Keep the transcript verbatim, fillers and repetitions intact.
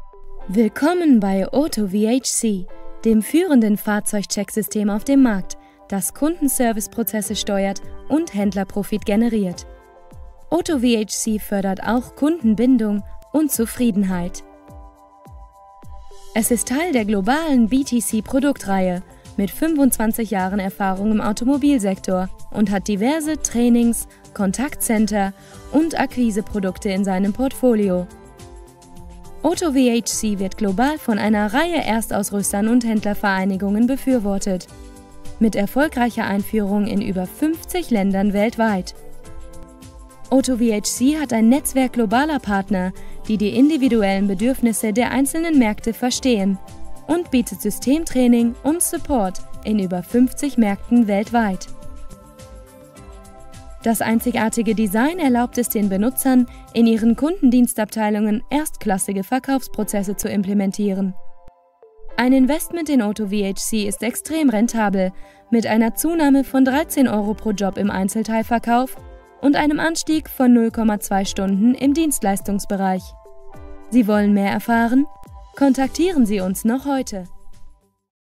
Willkommen bei Auto V H C, dem führenden Fahrzeugchecksystem auf dem Markt, das Kundenserviceprozesse steuert und Händlerprofit generiert. Auto V H C fördert auch Kundenbindung und Zufriedenheit. Es ist Teil der globalen B T C-Produktreihe mit fünfundzwanzig Jahren Erfahrung im Automobilsektor und hat diverse Trainings, Kontaktcenter und Akquiseprodukte in seinem Portfolio. Auto V H C wird global von einer Reihe Erstausrüstern und Händlervereinigungen befürwortet, mit erfolgreicher Einführung in über fünfzig Ländern weltweit. Auto V H C hat ein Netzwerk globaler Partner, die die individuellen Bedürfnisse der einzelnen Märkte verstehen und bietet Systemtraining und Support in über fünfzig Märkten weltweit. Das einzigartige Design erlaubt es den Benutzern, in ihren Kundendienstabteilungen erstklassige Verkaufsprozesse zu implementieren. Ein Investment in Auto V H C ist extrem rentabel, mit einer Zunahme von dreizehn Euro pro Job im Einzelteilverkauf und einem Anstieg von null Komma zwei Stunden im Dienstleistungsbereich. Sie wollen mehr erfahren? Kontaktieren Sie uns noch heute.